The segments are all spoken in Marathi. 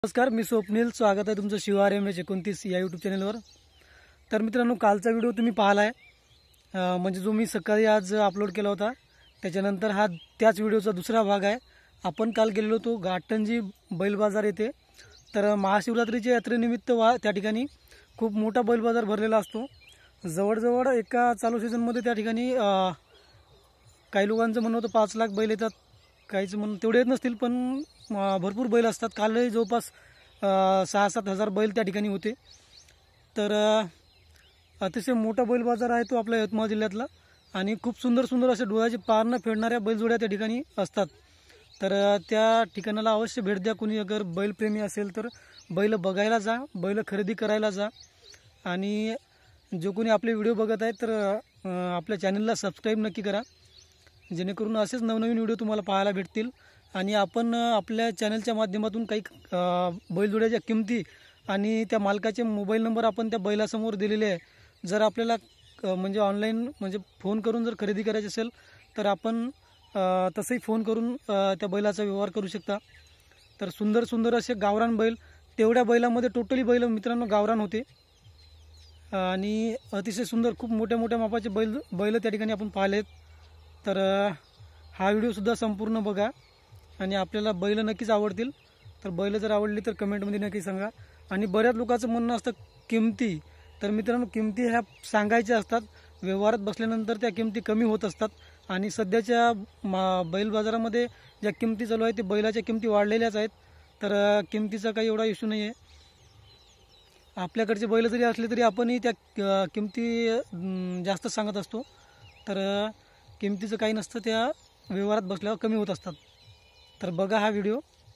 नमस्कार, मी स्वप्नील. स्वागत आहे तुमचं शिवार MH29 या यूट्यूब चॅनलवर. तर मित्रांनो, कालचा व्हिडिओ तुम्ही पाहिला आहे, म्हणजे जो मी सकाळी आज अपलोड केला होता. त्याच्यानंतर हा त्याच व्हिडिओचा दुसरा भाग आहे. आपण काल गेलेलो होतो घाटंजी बैल बाजार येथे. तर महाशिवरात्रीच्या यात्रेनिमित्त त्या ठिकाणी खूप मोठा बैल बाजार भरलेला असतो. जवळजवळ एका चालू सीझनमध्ये त्या ठिकाणी काही लोकांचं म्हणणं होतं 5 लाख बैल येतात, काहीच म्हणून तेवढे येत नसतील, पण भरपूर बैल असतात. कालही जवळपास 6-7 हजार बैल त्या ठिकाणी होते. तर अतिशय मोठा बैल बाजार आहे तो आपल्या यवतमाळ जिल्ह्यातला, आणि खूप सुंदर सुंदर असे डोळ्याचे पार न फेडणाऱ्या बैलजोड्या त्या ठिकाणी असतात. तर त्या ठिकाणाला अवश्य भेट द्या. कोणी अगर बैलप्रेमी असेल तर बैल बघायला जा, बैल खरेदी करायला जा. आणि जो कोणी आपले व्हिडिओ बघत आहे तर आपल्या चॅनलला सबस्क्राईब नक्की करा, जेणेकरून असेच नवनवीन व्हिडिओ तुम्हाला पाहायला भेटतील. आणि आपण आपल्या चॅनलच्या माध्यमातून काही बैलजोड्याच्या किमती आणि त्या मालकाचे मोबाईल नंबर आपण त्या बैलासमोर दिलेले आहे. जर आपल्याला म्हणजे ऑनलाईन म्हणजे फोन करून जर खरेदी करायची असेल तर आपण तसंही फोन करून त्या बैलाचा व्यवहार करू शकता. तर सुंदर सुंदर असे गावरान बैल, तेवढ्या बैलामध्ये टोटली बैल मित्रांनो गावरान होते, आणि अतिशय सुंदर खूप मोठ्या मोठ्या मापाचे बैल त्या ठिकाणी आपण पाहिलेत. तर हा व्हिडिओसुद्धा संपूर्ण बघा, आणि आपल्याला बैल नक्कीच आवडतील. तर बैल जर आवडली तर कमेंटमध्ये नक्की सांगा. आणि बऱ्याच लोकांचं म्हणणं असतं किमती. तर मित्रांनो, किमती ह्या सांगायच्या असतात, व्यवहारात बसल्यानंतर त्या किमती कमी होत असतात. आणि सध्याच्या बैल बाजारामध्ये ज्या किमती चालू आहेत ते बैलाच्या किमती वाढलेल्याच आहेत. तर किमतीचा काही एवढा इश्यू नाही आहे. आपल्याकडचे बैल जरी असले तरी आपणही त्या किमती जास्त सांगत असतो. तर किमतीचं काही नसतं, त्या व्यवहारात बसल्यावर कमी होत असतात. तर बघा हा व्हिडिओ.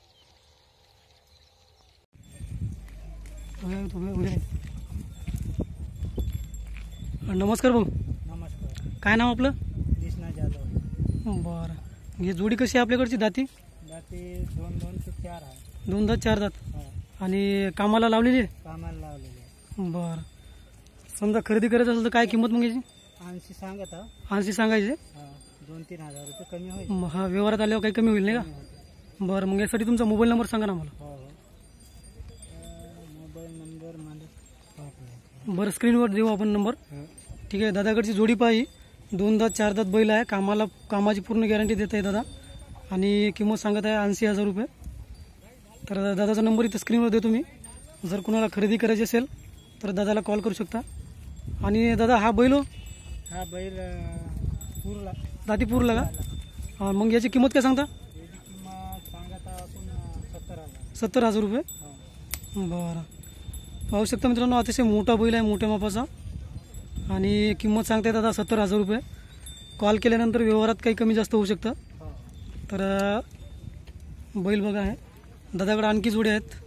नमस्कार भाऊ. नमस्कार. काय नाव आपलं? कृष्णा जाधव. बरं. ही जोडी कशी आहे आपल्याकडची? दाती 2 ते 4 आहे. 2 दात 4 दात. हो. आणि कामाला लावलेली आहे? कामाला लावलेले आहे. बरं. समजा खरेदी करायचं असेल तर काय किंमत मग याची? 80 सांगत हा. 80 सांगायचे? 2-3 हजार रुपये कमी होईल. हा, व्यवहारात आल्यावर काही कमी होईल नाही का? बरं, मग यासाठी तुमचा मोबाईल नंबर सांगा ना मला. हो हो. मोबाईल नंबर बरं, स्क्रीनवर देऊ आपण नंबर. ठीक आहे. दादाकडची जोडी पाहिजे. 2 दात 4 दात बैल आहे. कामाची पूर्ण गॅरंटी देत आहे दादा, आणि किंमत सांगत आहे 80,000 रुपये. तर दादाचा नंबर इथं स्क्रीनवर देतो मी. जर कोणाला खरेदी करायची असेल तर दादाला कॉल करू शकता. आणि दादा हा बैल हा बैल पूरला दातीपूरला का? मग याची किंमत काय सांगता? याची किंमत सांगत आपण 70,000. 70,000 रुपये. बरं. पाहू शकता मित्रांनो, अतिशय मोठा बैल आहे, मोठ्या मापाचा, आणि किंमत सांगताय दादा 70,000 रुपये. कॉल केल्यानंतर व्यवहारात काही कमी जास्त होऊ शकतं. तर बैल बघा आहे. दादाकडे आणखी जोडे आहेत.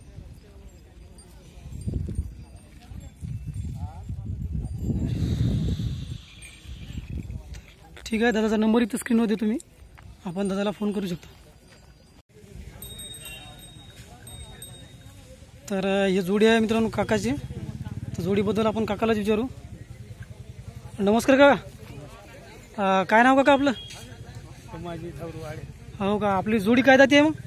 ठीक आहे. दादाचा नंबर इथं स्क्रीनवर देतो मी, आपण दादाला फोन करू शकतो. तर ही जोडी आहे मित्रांनो काकाची. तर जोडीबद्दल आपण काकालाच विचारू. नमस्कार काका. काय नाव काका आपलं? माझी थवरवाडे. हो का? आपली जोडी काय जाती आहे मग?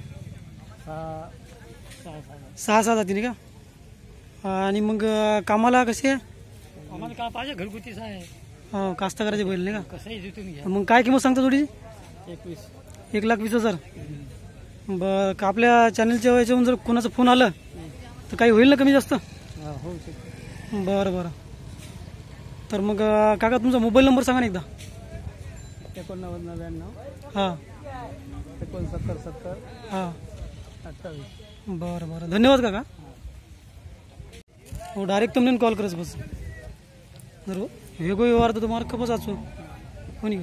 6-6 जाती नाही का? आणि मग कामाला कशी आहे? आम्हाला का पाहिजे? घरगुतीच आहे. हो, कास्तकाराचे बैल नाही का? कसंही जिथून घ्या. मग काय किंमत सांगता जोडीची? 1,20,000. बरं. का आपल्या चॅनलच्या याच्यावरून जर कोणाचा फोन आला तर काही होईल ना कमी जास्त? होऊ शकते. बरं बरं. तर मग काका तुमचा मोबाईल नंबर सांगा ना एकदा. 8999 हां 6970 हां 28. बरं बरं. धन्यवाद काका. हो, डायरेक्ट तुमने कॉल करस बस. जर वेगळो व्यवहार तर तुम्हाला खपच आचो कोणी.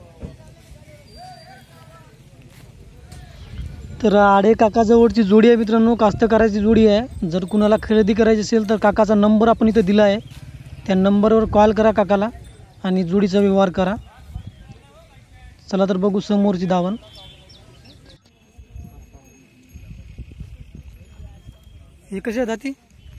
तर आडे काकाजवळची जोडी आहे मित्रांनो, कास्तकाराची जोडी आहे. जर कुणाला खरेदी करायची असेल तर काकाचा नंबर आपण इथं दिला आहे. त्या नंबरवर कॉल करा काकाला आणि जोडीचा व्यवहार करा. चला तर बघू समोरची दावण. हे कशी आहे दाती?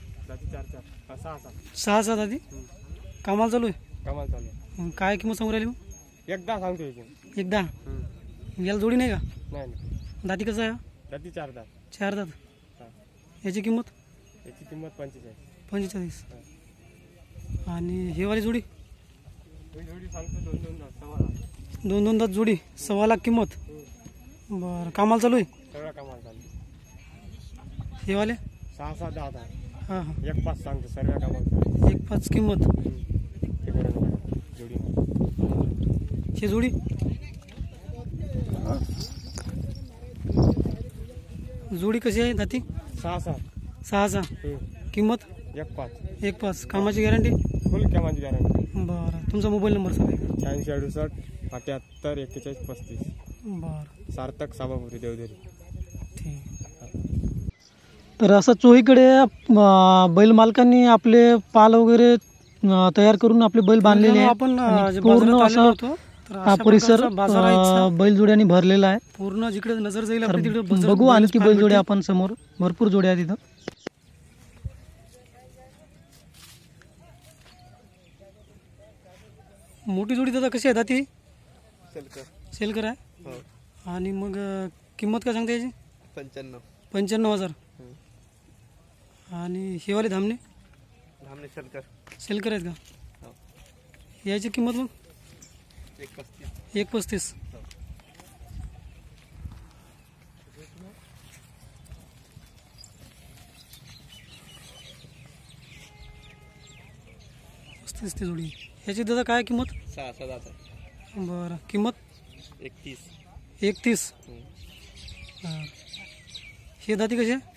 6-6 दाती. कामाला चालू आहे? काय किंमत सांगू राहिली मग? एकदा सांगतो. एकदा याला जोडी नाही का? नाही. दाती कसं आहे? दाती 4 दात. 4 दात. याची किंमत याची किंमत 45. 45. आणि हे वाली जोडी जोडी सांगतो 2-2 दोन दोन दात जोडी 1.25 लाख किंमत. बरं कामाला चालू आहे सगळ्या कामाला चालू. हे वाले 6-7 दात आहे. हां हां 1-5 सांगतो सर्व कामाला. 1.5 किंमत. जोडी ही जोडी जोडी कशी आहे दाती? 6-6. 6 किंमत 1-5. कामाची गॅरंटी फुल कामाची गॅरंटी. बरं तुमचा मोबाईल नंबर सांगा. 86-68-78-41-35. बरं सार्थक साबापुरी देवधरी. ठीक. तर असं चोहीकडे बैल मालकांनी आपले पाल वगैरे तयार करून आपले बैल बांधलेले आहेत. आपण आणि पूर्ण असं हा परिसर बैलजोड्यांनी भरलेला आहे. पूर्ण जिकडे नजर जाईल तर आपली तिकडे बघू आणखी बैलजोड्या आपण समोर भरपूर जोड्या आहेत इथं. मोठी जोडी दादा कशी आहे दाती? सेलकर आहे. आणि मग किंमत काय सांगते याची? 95,000. आणि हे वाले धामणे सेलकर आहेत का? याची किंमत मग 1.35. मस्त दिसते जोडी. याची दादा काय किंमत? 6-7. बरं किंमत 31. हां हे दाती कशी आहे?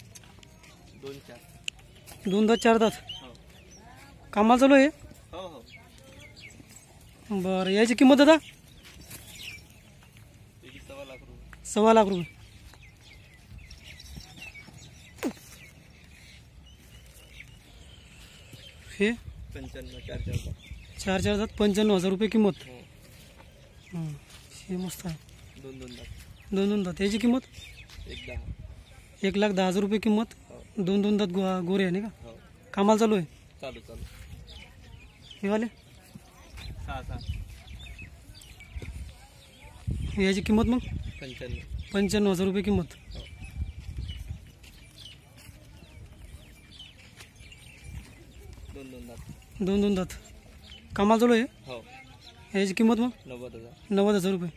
2 दात 4 दात. कामाला चालू आहे. बरं याची किंमत दादा? 1.25 लाख रुपये. हे 4 दात 95,000 रुपये किंमत. हे मस्त आहे. 2 दात. याची किंमत 1,10,000 रुपये किंमत. 2 दात गोरे आहे नाही का? कामाला चालू आहे. हे वाले याची किंमत मग 95,000 रुपये किंमत. दोन दात. कामाला चालू आहे. याची किंमत मग 90,000 रुपये.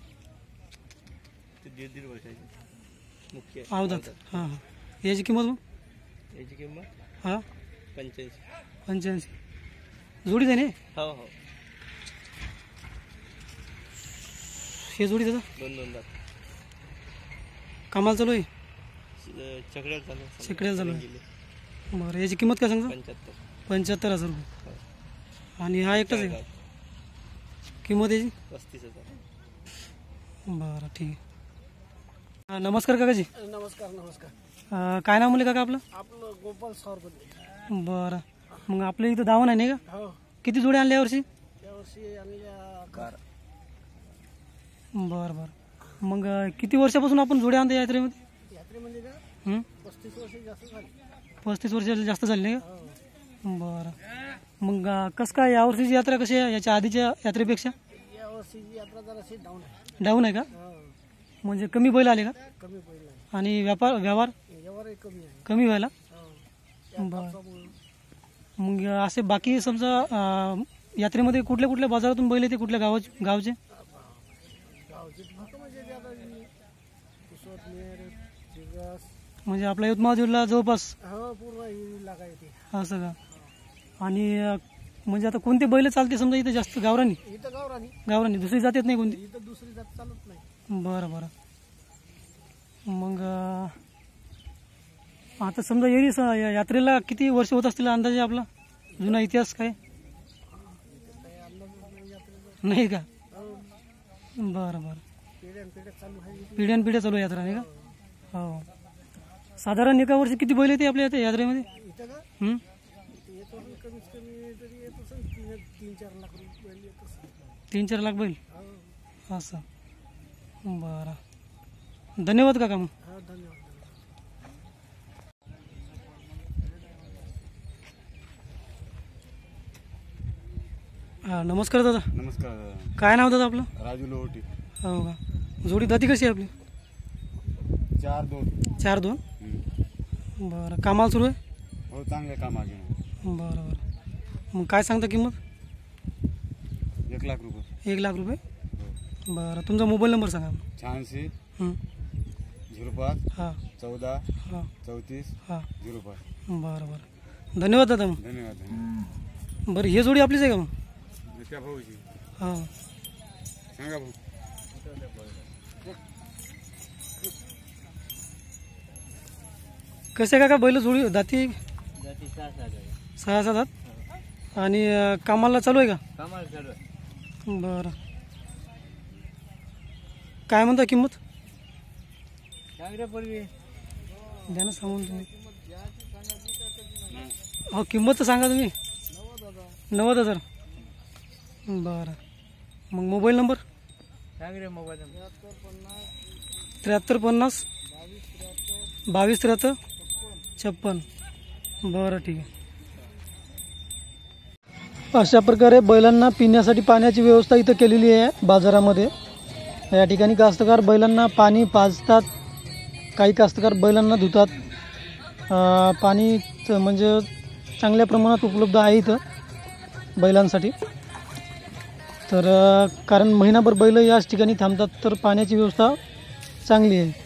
अवधात. हां हां याची किंमत मग? हां 85. जोडीच आहे ना हे जोडी दादा? 2 दात. कामाला चालू आहे. चकड्याला चालू आहे. बरं याची किंमत काय सांगता? 75,000 रुपये. आणि हा एकटाच आहे का? किंमत याची 35,000. बरं ठीक आहे. नमस्कार काकाजी. नमस्कार. काय नाव म्हणले काका आपलं? आपलं गोपाल सावरपल्ली. बरं मग आपल्या इथं दावण आहे नाही का? हो किती जोड्या आणल्या यावर्षी? यावर्षी आणल्या 11. बरं मग किती वर्षापासून आपण जोड्या आणतो यात्रेमध्ये? यात्रेमध्ये का 35 वर्ष जास्त झाली. 35 वर्ष जास्त झाली नाही का? हो. बरं मग कसं काय यावर्षीची यात्रा कशी आहे याच्या आधीच्या यात्रेपेक्षा? यावर्षीची यात्रा जराशी डाऊन आहे. डाऊन आहे का? हो. म्हणजे कमी बैल आले का? कमी पडला आहे. आणि व्यवहारही कमी आहे. कमी व्हायला? हो. बरं मग असे बाकी समजा यात्रेमध्ये कुठल्या कुठल्या बाजारातून बैल येते? कुठल्या गावचे? गावचे म्हणजे म्हणजे आपला यवतमाळ जिल्हा जवळपास हो पूर्ण लागा येते. असं का? आणि म्हणजे आता कोणते बैल चालते समजा इथं जास्त? गावरानी इथं गावरानी दुसरी जात येत नाही कोणती? इथं दुसरी जात चालत नाही. बरं मग आता समजा येरी यात्रेला किती वर्ष होत असतील अंदाजे? आपला जुना इतिहास काय नाही का? बरं पिढ्यानपिढ्या चालू यात्रा नाही का? हो. साधारण एका वर्षी किती बैल येते आपल्या यात्रेमध्ये? 3-4 लाख बैल. असं बरं धन्यवाद काका. मग नमस्कार दादा. नमस्कार. काय नाव दादा आपलं? राजू लोहोटी. हो का? जोडी दाती कशी आहे आपली? 4-2. 4-2. बरं कामाला सुरू आहे. हो चांगले काम आहे. बरं बरं. मग काय सांगता किंमत? 1,00,000 रुपये. 1 लाख रुपये. बरं तुमचा मोबाईल नंबर सांगा. 86 हं. 05 हां 14 हां 34 हां 05. बरं बरं धन्यवाद दादा. मग धन्यवाद. बरं हे जोडी आपलीच आहे का मग? त्या भाऊची हां सांगा भाऊ. कसे काका बैल जोडी दाती? 6-7 दात. आणि कामाला चालू आहे का? कामाला चालू आहे. बरं काय म्हणता किंमत? चांगल्यापूर्वी द्या ना सांगून तुम्ही. हो किंमत तर सांगा तुम्ही. 90,000. बरं मग मोबाईल नंबर? चांगले मोबाईल 7350 2273 56. बरं ठीक आहे. अशा प्रकारे बैलांना पिण्यासाठी पाण्याची व्यवस्था इथं केलेली आहे बाजारामध्ये. या ठिकाणी कास्तकार बैलांना पाणी पाजतात, काही कास्तकार बैलांना धुतात. पाणी म्हणजे चांगल्या प्रमाणात उपलब्ध आहे इथं बैलांसाठी. तर कारण महिनाभर बैल याच ठिकाणी थांबतात, तर पाण्याची व्यवस्था चांगली आहे.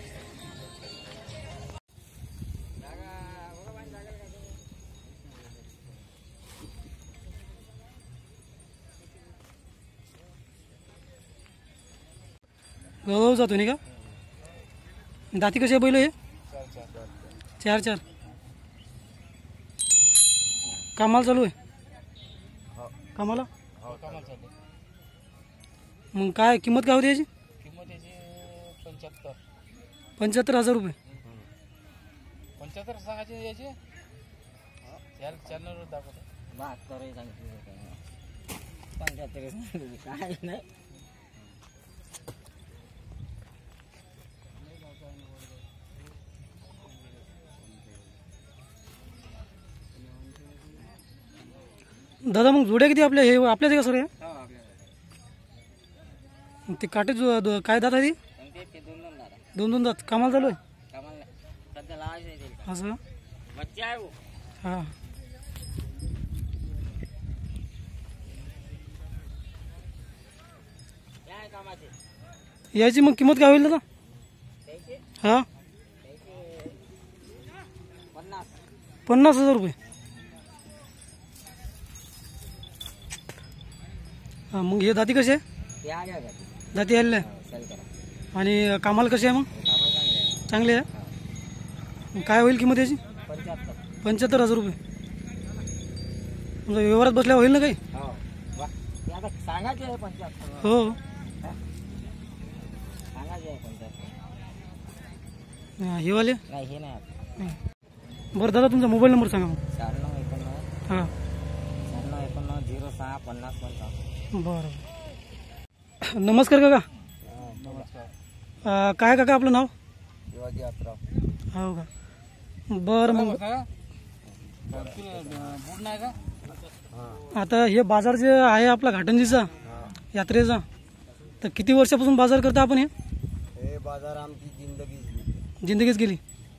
गवळाऊ जातो नाही का? दाती कशी आहे बैल हे? 4-4. कामाला चालू आहे? कामाला. मग काय किंमत काय होती याची? 75,000 रुपये. 75 सांगायचे याचे. चॅनलवर दाखवतो. 72 काय नाही. दादा मग जोड्या किती आपल्या? हे आपल्याच का सर? हे ते काटे काय दात आहे? ती 2 दात. कामाला चालू आहे? असं हां. याची मग किंमत काय होईल दादा? हां 50,000 रुपये. हां मग हे दाती कसे आहे? दाती आलेले आहे. आणि कामाला कसे आहे मग? चांगले आहे. मग काय होईल किंमत याची? 75,000 रुपये. तुमचा व्यवहारात बसल्यावर होईल ना काही? हो हे वाले. बरं दादा तुमचा मोबाईल नंबर सांगा मग. 96 हां 06 50 55. बरं नमस्कार काका. नमस्कार. काय काका आपलं नाव? शिवाजी आत्राव. हो का. बरं मग बूट नाही का? आता हे बाजार जे आहे आपला घाटंजीचा यात्रेचा, तर किती वर्षापासून बाजार करता आपण? हे बाजार आमची जिंदगीच गेली.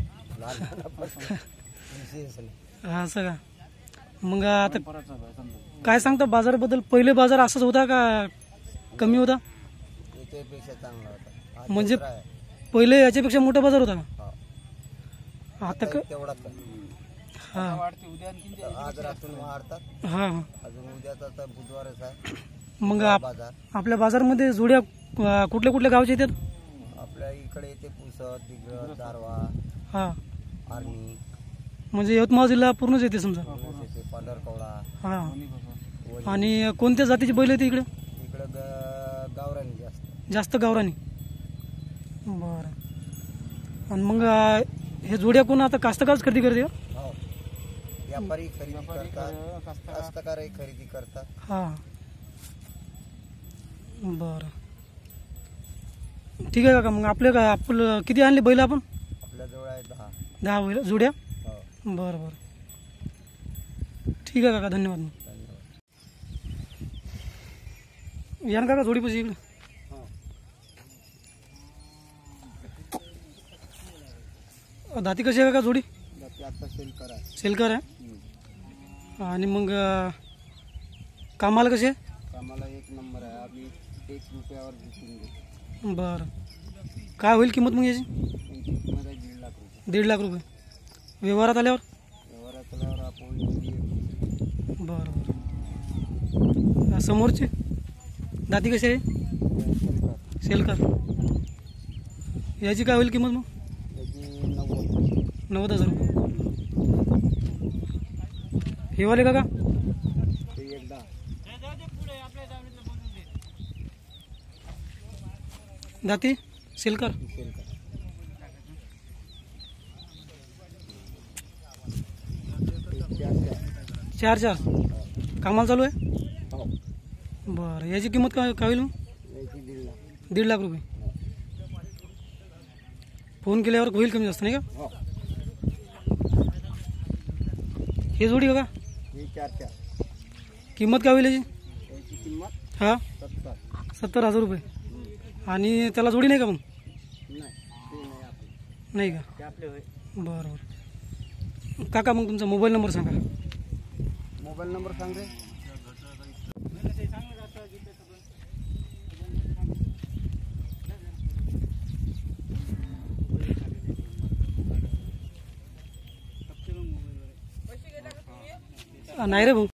असं का. मग आता काय सांगता बाजाराबद्दल? पहिले बाजार असाच होता का कमी होता? याच्यापेक्षा चांगला होता. म्हणजे पहिले याच्यापेक्षा मोठा बाजार होता का? आता का? तेवढा हां आज रात्री वाढतात. हां अजून उद्याचा तर बुधवारच आहे मग बाजार. आपल्या बाजारमध्ये जोड्या कुठल्या कुठल्या गावच्या येतात? आपल्या इकडे येते पुसद, दिग्रज, दारवा, हां आर्मी, म्हणजे यवतमाळ जिल्हा पूर्णच येते समजा. येते पंढरकवडा. हां आणि कोणत्या जातीची बैल येते इकडे? इकडं गावरानी जास्त गावरानी. बरं. आणि मग हे जोड्या कोण आता कास्तकारच खरेदी करते? हो व्यापारी खरेदी करतात, कास्तकारही खरेदी करतात. हां बरं ठीक आहे काका. मग आपलं किती आणले बैल आपण? आपल्याजवळ आहे 10 बैल जोड्या. हो बरं बरं ठीक आहे काका धन्यवाद. धन्यवाद. या ना काका जोडीपाशी इकडे. दाती कशी आहे काका जोडी? आता सेल करा. सेलकर आहे. आणि मग कामाला कसे? कामाला एक नंबर आहे. आम्ही 1 रुपयावर विकून देतो. बरं, काय होईल किंमत मग याची? त्यांची किंमत आहे 1.5 लाख रुपये. 1.5 लाख रुपये. व्यवहारात आल्यावर? व्यवहारात आल्यावर आपण बरं बरं. समोरची दाती कशी आहे? सेलकर. याची काय होईल किंमत मग? त्याची 90,000 रुपये. हे वाले का? ते एकदा दाती सेलकर. सेल करा. 4 कामाला चालू आहे. हो. बरं, याची किंमत काय होईल मग? याची 1.5 लाख. 1.5 लाख रुपये. फोन केल्यावर होईल कमी जास्त नाही का? हो. हे जोडी का? ही 4 किंमत काय होईल याची? याची किंमत हां 70. 70,000 रुपये. आणि त्याला जोडी नाही का मग? नाही ते नाही आपले. नाही का? ते आपले होय. बरं बरं. काका मग तुमचा मोबाईल नंबर सांगा. मोबाईल नंबर सांग रे. नाही रे भाऊ.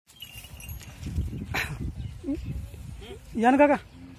या ना काका.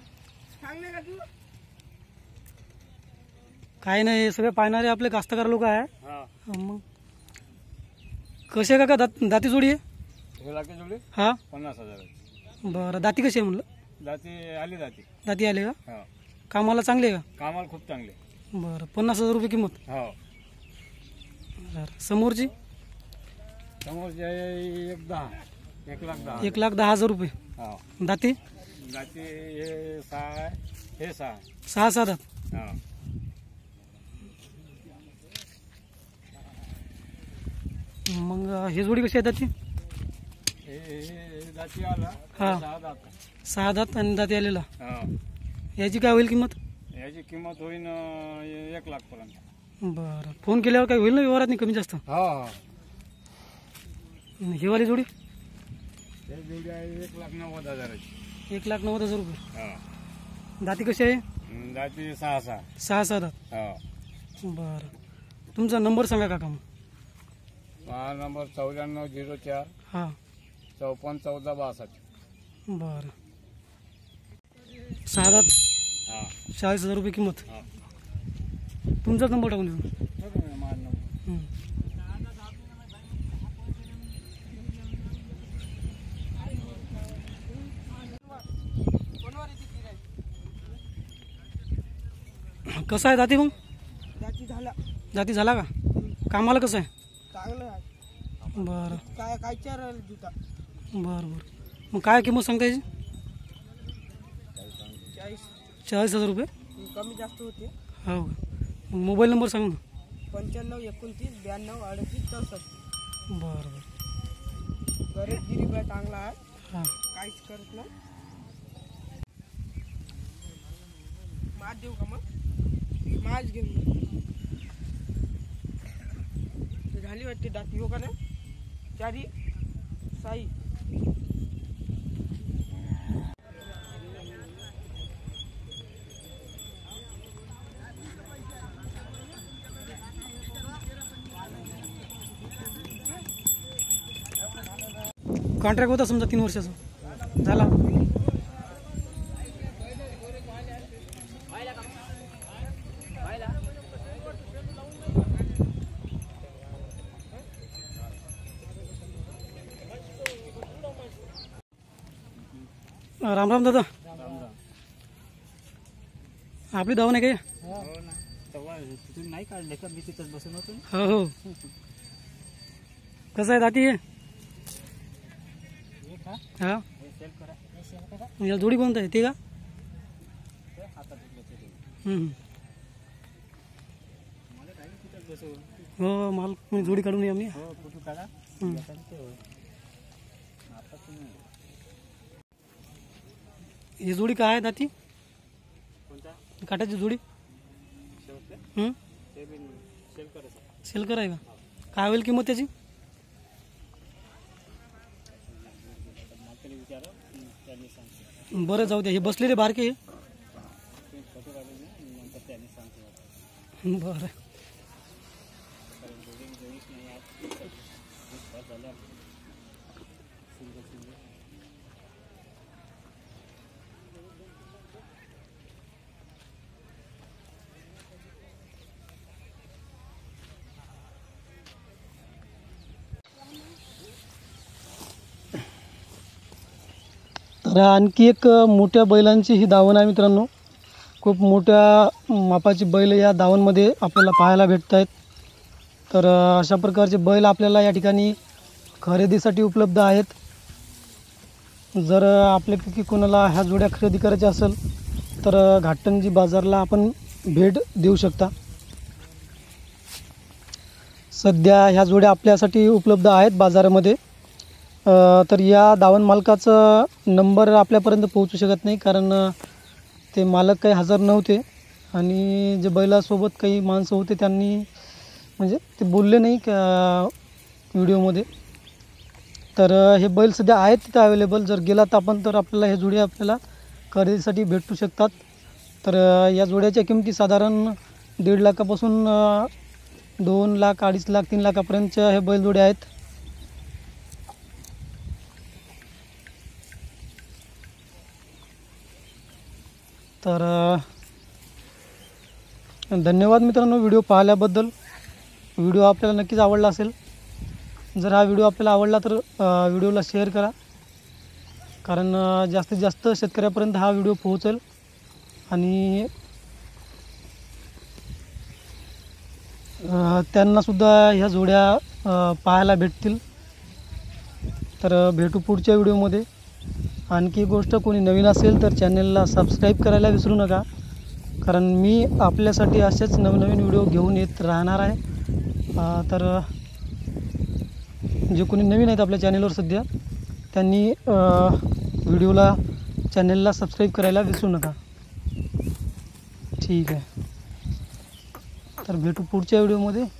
काही नाही, हे सगळे पाहणारे आपले कास्तकार लोक आहे. मग कसे काका दाती जोडी आहे? हे लाखे जोडे हा 50,000. बरं, दाती कशी आहे म्हणलं? दाती आली दाती. दाती आले का? हा, कामाला चांगले आहे कामाला खूप चांगले. का? बरं, 50,000 रुपये किंमत. हो. बरं, समोरची? समोरचे 1,10,000. 1,10,000. 1,10,000 रुपये. हो. दाती? दाती हे 6 आहे, हे 6 आहे. 6 दात. हा. मग हे जोडी कशी आहे दाती? हे दाती आला हा. 6 दात. 6 दात आणि दाती आलेला. हा. याची काय होईल किंमत? याची किंमत होईन 1 लाख पर्यंत. बरं, फोन केल्यावर काय होईल ना व्यवहारात? नाही कमी जास्त? हा हा. ही वाली जोडी? हे जोडी आहे 1,90,000. 1,90,000 रुपये. हा. दाती कशी आहे? दाती 6 6 दात. हा. बरं, तुमचा नंबर सांगा काका मग. माझा नंबर 9404 हां 541462. बरं. 6 दात, हा. 40,000 रुपये किंमत. हा. तुमचाच नंबर टाकून देऊ. माझा नंबर. कसं आहे दाती मग? दाती झाला दाती झाला का? कामाला कसं आहे? चांगलं आहे. बरं काय चार जुता बरं बरं. मग काय किंमत सांगता याची? 40,000 रुपये. कमी जास्त होते. हो का? मग मोबाईल नंबर सांग ना. 95 29 92 38 64. बरं बरं. गरीब गिरीब आहे, चांगला आहे, हां काहीच करत नाही. माज देऊ का मग? माज घेऊन झाली वाटते दाती. हो का नाही? चारी साई. कॉन्ट्रॅक्ट होता समजा 3 वर्षाचा झाला. राम राम दादा. आपली धावण आहे काय? नाही काढले का? मी तिथंच बसून होतो. हो हो. कसं आहे दाती? हा याला जोडी कोणता आहे ते का? हो माल कोणी जोडी काढून ये आम्ही. ही जोडी काय आहे दाती? काटाची जोडी? सेल कराय का? काय होईल किंमत त्याची? बरं जाऊ दे, हे बसलेले बारके बरं. तर आणखी एक मोठ्या बैलांची ही दावण आहे मित्रांनो. खूप मोठ्या मापाची बैल या दावणमध्ये आपल्याला पाहायला भेटत आहेत. तर अशा प्रकारचे बैल आपल्याला या ठिकाणी खरेदीसाठी उपलब्ध आहेत. जर आपल्यापैकी कोणाला ह्या जोड्या खरेदी करायच्या असेल तर घाटंजी बाजारला आपण भेट देऊ शकता. सध्या ह्या जोड्या आपल्यासाठी उपलब्ध आहेत बाजारामध्ये. तर या दावण मालकाचा नंबर आपल्यापर्यंत पोहोचू शकत नाही, कारण ते मालक काही हजर नव्हते आणि जे बैलासोबत काही माणसं होते त्यांनी म्हणजे ते बोलले नाही का व्हिडिओमध्ये. तर हे बैल सध्या आहेत तिथे अवेलेबल. जर गेलात आपण तर आपल्याला हे जोडी आपल्याला खरेदीसाठी भेटू शकतात. तर या जोड्याच्या किमती साधारण 1.5 लाखापासून 2 लाख, 2.5 लाख, 3 लाखापर्यंतच्या हे बैलजोडे आहेत. तर धन्यवाद मित्रांनो व्हिडिओ पाहिल्याबद्दल. व्हिडिओ आपल्याला नक्कीच आवडला असेल. जर हा व्हिडिओ आपल्याला आवडला तर व्हिडिओला शेअर करा, कारण जास्तीत जास्त शेतकऱ्यापर्यंत हा व्हिडिओ पोहोचेल आणि त्यांनासुद्धा ह्या जोड्या पाहायला भेटतील. तर भेटू पुढच्या व्हिडिओमध्ये. आणखी गोष्ट, कोणी नवीन असेल तर चॅनलला सबस्क्राईब करायला विसरू नका, कारण मी आपल्यासाठी असेच नवनवीन व्हिडिओ घेऊन येत राहणार आहे. तर जे कोणी नवीन आहेत आपल्या चॅनलवर सध्या त्यांनी चॅनलला सबस्क्राईब करायला विसरू नका. ठीक आहे, तर भेटू पुढच्या व्हिडिओमध्ये.